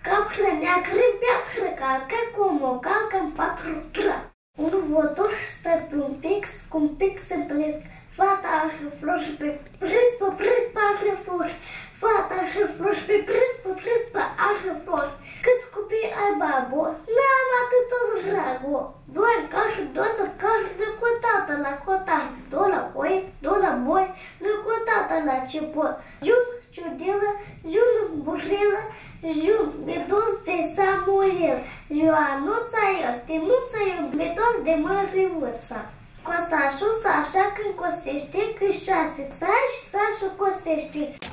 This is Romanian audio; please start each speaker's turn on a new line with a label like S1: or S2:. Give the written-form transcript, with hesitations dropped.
S1: Capră neagră, piatră calcă, cum o calcă în 4 tră. Un vător stă pe un pix se plec. Fata are flori pe prispă are flori. Fata are flori pe prispă are flori. Câți copii ai babo, n-am atâția drago. Doi cași, care de cu tată la cotar. Doi la boi, de cu tată la cepor. Jun ciudilă, jun burrilă, jun bedos de Samuel. Ioanuța este nuța iubitos de măriuța. Cosașul Sașa când cosește, cât 6 sași, Sașul cosește.